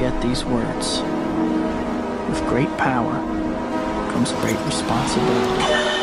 forget these words. With great power comes great responsibility.